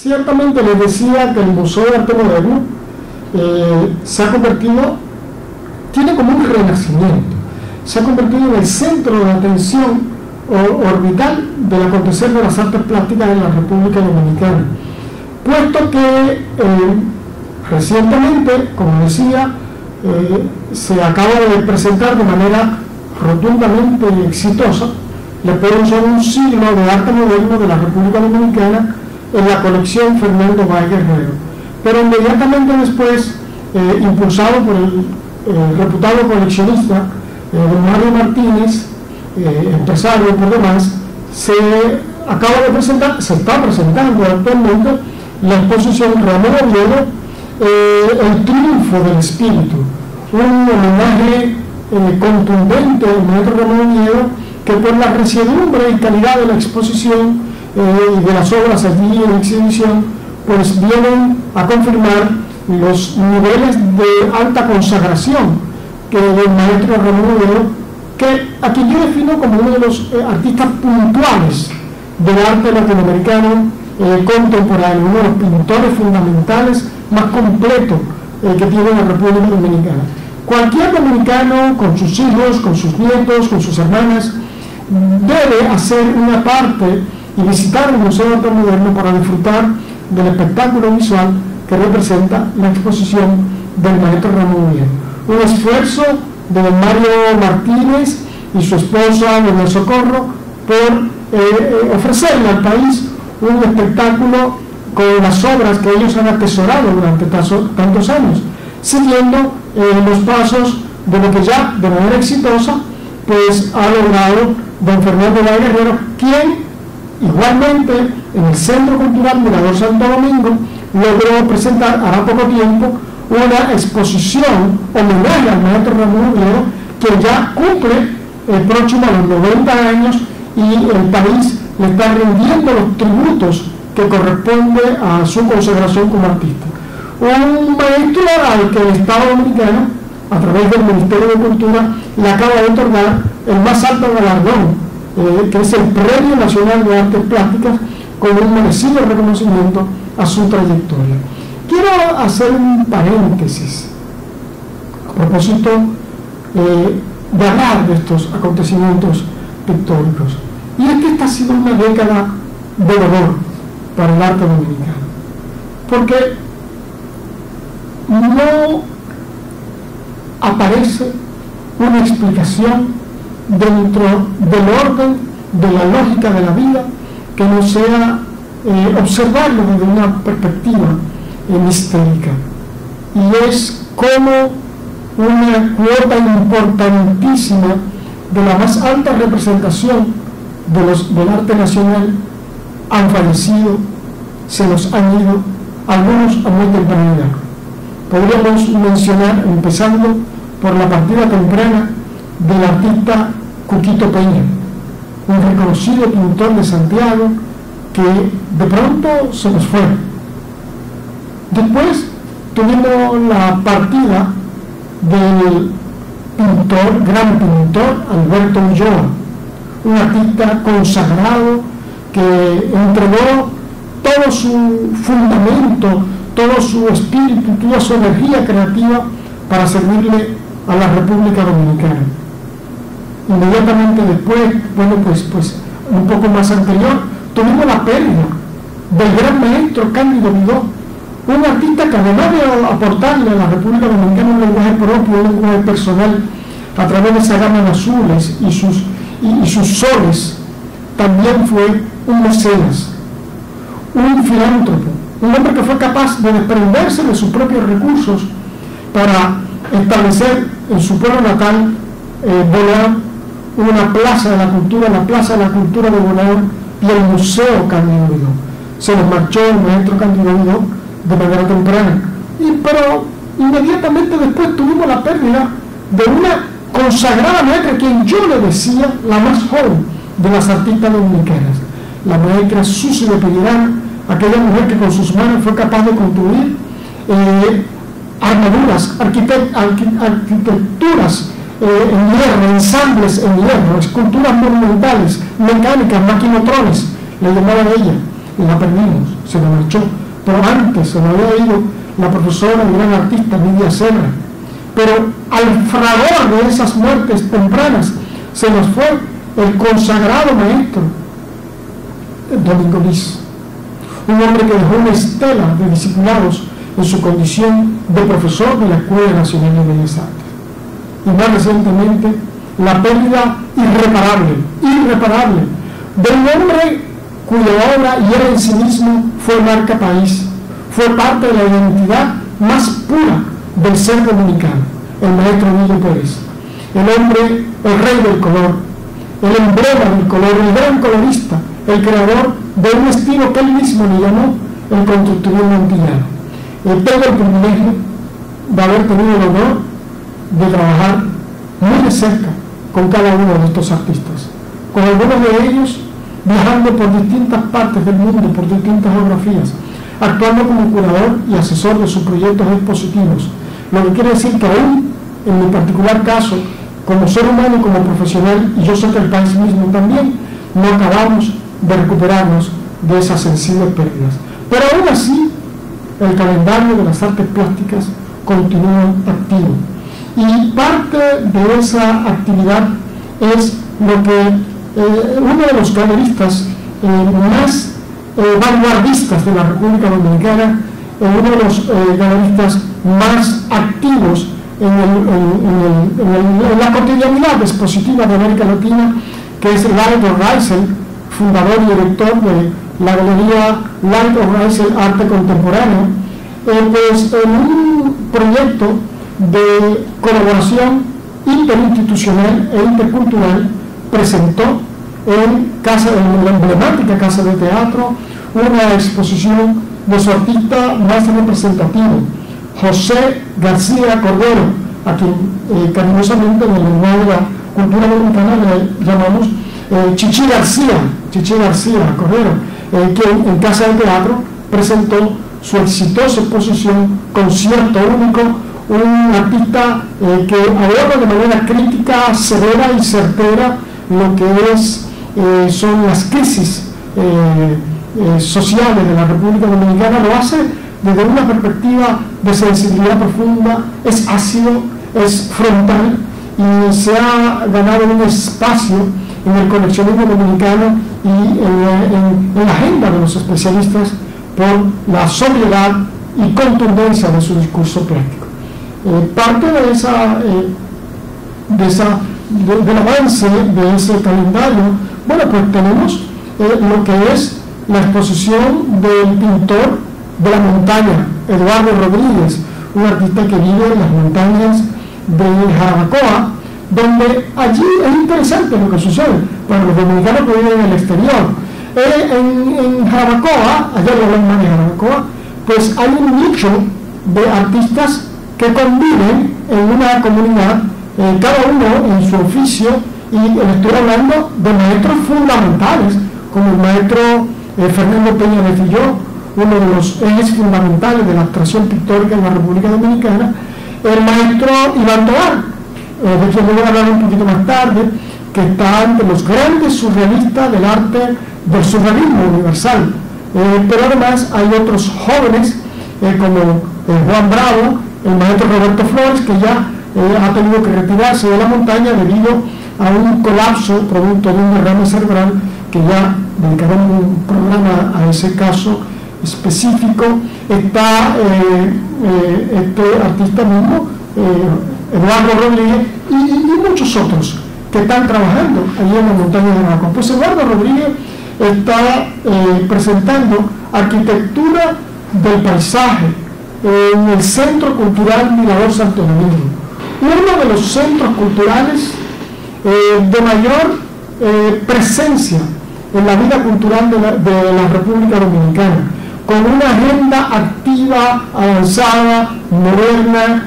Ciertamente les decía que el Museo de Arte Moderno se ha convertido, tiene como un renacimiento, se ha convertido en el centro de atención orbital del acontecer de las artes plásticas en la República Dominicana, puesto que recientemente, como decía, se acaba de presentar de manera rotundamente exitosa la exposición Un siglo de arte moderno de la República Dominicana en la colección Fernando Báez Guerrero. Pero inmediatamente después, impulsado por el reputado coleccionista don Mario Martínez, empresario por demás, se acaba de presentar, se está presentando actualmente la exposición Ramón Oviedo, El triunfo del espíritu, un homenaje contundente al maestro Ramón Oviedo, que por la resiedumbre y calidad de la exposición y de las obras allí en exhibición, pues vienen a confirmar los niveles de alta consagración que el maestro Ramón Oviedo, que a quien yo defino como uno de los artistas puntuales del arte latinoamericano contemporáneo, uno de los pintores fundamentales más completos que tiene la República Dominicana. Cualquier dominicano, con sus hijos, con sus nietos, con sus hermanas, debe hacer una parte y visitar el Museo de Arte Moderno para disfrutar del espectáculo visual que representa la exposición del maestro Ramón Oviedo. Un esfuerzo de don Mario Martínez y su esposa, doña Socorro, por ofrecerle al país un espectáculo con las obras que ellos han atesorado durante tantos años, siguiendo los pasos de lo que ya de manera exitosa pues ha logrado don Fernando Báez Guerrero, quien igualmente en el Centro Cultural Mirador Santo Domingo logró presentar hará poco tiempo una exposición homenaje al maestro Ramón Oviedo, que ya cumple el próximo a los 90 años y el país le está rindiendo los tributos que corresponde a su consagración como artista. Un maestro al que el Estado Dominicano, a través del Ministerio de Cultura, le acaba de otorgar el más alto galardón, que es el Premio Nacional de Artes Plásticas, con un merecido reconocimiento a su trayectoria. Quiero hacer un paréntesis a propósito de hablar de estos acontecimientos pictóricos, y es que esta ha sido una década de dolor para el arte dominicano, porque no aparece una explicación dentro del orden de la lógica de la vida que no sea observarlo desde una perspectiva mistérica, y es como una cuota importantísima de la más alta representación del arte nacional han fallecido, se nos han ido, algunos a muy temprana edad. Podríamos mencionar, empezando por la partida temprana del artista Cuquito Peña, un reconocido pintor de Santiago que de pronto se nos fue. Después tuvimos la partida del gran pintor Alberto Ulloa, un artista consagrado que entregó todo su fundamento, todo su espíritu, toda su energía creativa para servirle a la República Dominicana. Inmediatamente después, pues un poco más anterior, tuvimos la pérdida del gran maestro Cándido Vidó, un artista que además de aportarle a la República Dominicana un lenguaje propio, un lenguaje personal, a través de esas gamas azules y sus soles, también fue un mecenas, un filántropo, un hombre que fue capaz de desprenderse de sus propios recursos para establecer en su pueblo natal, Bonao, una plaza de la cultura, la Plaza de la Cultura de Bonao, y el Museo Cándido Vidó. Se nos marchó el maestro Cándido Vidó de manera temprana, pero inmediatamente después tuvimos la pérdida de una consagrada maestra, quien yo le decía la más joven de las artistas dominicanas, la maestra Susi de Peñirana, aquella mujer que con sus manos fue capaz de construir armaduras, arquitecturas en hierro, ensambles en hierro, esculturas monumentales, mecánicas, maquinotrones, le llamaban ella, y la perdimos, se la marchó. pero antes se lo había ido la profesora y gran artista Nidia Serra. Pero al fragor de esas muertes tempranas se nos fue el consagrado maestro Domingo Liz, un hombre que dejó una estela de discipulados en su condición de profesor de la Escuela Nacional de Bellas Artes. Y más recientemente, la pérdida irreparable de un hombre cuya obra y él en sí mismo fue marca país, fue parte de la identidad más pura del ser dominicano, el maestro Emilio Pérez, el hombre, el rey del color, el emblema del color, el gran colorista, el creador de un estilo que él mismo le llamó el constructivismo antillano. Tengo el privilegio de haber tenido el honor de trabajar muy de cerca con cada uno de estos artistas, con algunos de ellos viajando por distintas partes del mundo, por distintas geografías, actuando como curador y asesor de sus proyectos expositivos, lo que quiere decir que aún, en mi particular caso, como ser humano y como profesional, y yo sé que el país mismo también, no acabamos de recuperarnos de esas sensibles pérdidas. Pero aún así, el calendario de las artes plásticas continúa activo. Y parte de esa actividad es lo que uno de los galeristas más vanguardistas de la República Dominicana, uno de los galeristas más activos en la cotidianidad expositiva de América Latina, que es Light O'Reilly, fundador y director de la galería Light O'Reilly Arte Contemporáneo, pues en un proyecto de colaboración interinstitucional e intercultural presentó en la emblemática Casa de Teatro una exposición de su artista más representativo, José García Cordero, a quien cariñosamente en el lenguaje de la cultura dominicana le llamamos Chichi García Cordero, quien en Casa de Teatro presentó su exitosa exposición Concierto Único, un artista que aborda de manera crítica, severa y certera lo que son las crisis sociales de la República Dominicana. Lo hace desde una perspectiva de sensibilidad profunda, es ácido, es frontal, y se ha ganado un espacio en el coleccionismo dominicano y en la agenda de los especialistas por la sobriedad y contundencia de su discurso práctico. Parte del avance de ese calendario, bueno, pues tenemos lo que es la exposición del pintor de la montaña, Eduardo Rodríguez, un artista que vive en las montañas de Jarabacoa, donde allí es interesante lo que sucede, para los dominicanos que viven en el exterior. En Jarabacoa, allá en la loma de Jarabacoa, pues hay un nicho de artistas que conviven en una comunidad, cada uno en su oficio, y estoy hablando de maestros fundamentales, como el maestro Fernando Peña de Filló, uno de los ejes fundamentales de la abstracción pictórica en la República Dominicana, el maestro Iván Tovar, de quien voy a hablar un poquito más tarde, que está entre los grandes surrealistas del arte del surrealismo universal. Pero además hay otros jóvenes como Juan Bravo, el maestro Roberto Flores, que ya ha tenido que retirarse de la montaña debido a un colapso producto de un derrame cerebral, que ya dedicaremos un programa a ese caso específico. Está este artista mismo, Eduardo Rodríguez, y muchos otros que están trabajando allí en la montaña de Jarabacoa. Pues Eduardo Rodríguez está presentando arquitectura del paisaje en el Centro Cultural Mirador Santo Domingo, uno de los centros culturales de mayor presencia en la vida cultural de la República Dominicana, con una agenda activa, avanzada, moderna,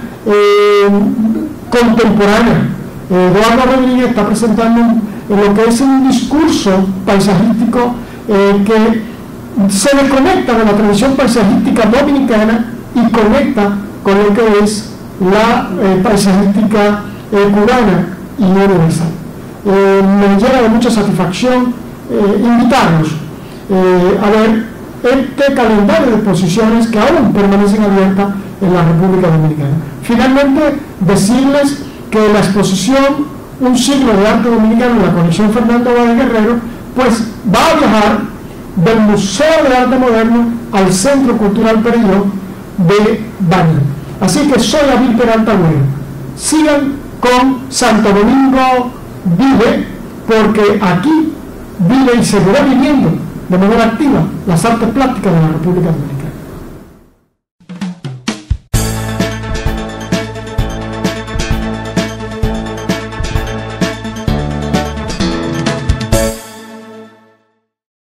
contemporánea. Eduardo Rodríguez está presentando lo que es un discurso paisajístico que se desconecta de la tradición paisajística dominicana y conecta con lo que es la paisajística cubana y universal. Me llena de mucha satisfacción invitarlos a ver este calendario de exposiciones que aún permanecen abiertas en la República Dominicana. Finalmente, decirles que la exposición Un siglo de arte dominicano en la colección Fernando Báez Guerrero, pues va a viajar del Museo de Arte Moderno al Centro Cultural Perelló de Baní. Así que soy David Peralta Bueno. Sigan con Santo Domingo Vive, porque aquí vive y seguirá viviendo de manera activa las artes plásticas de la República Dominicana.